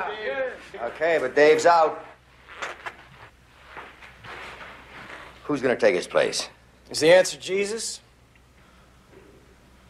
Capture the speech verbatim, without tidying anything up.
Okay, but Dave's out. Who's going to take his place? Is the answer Jesus?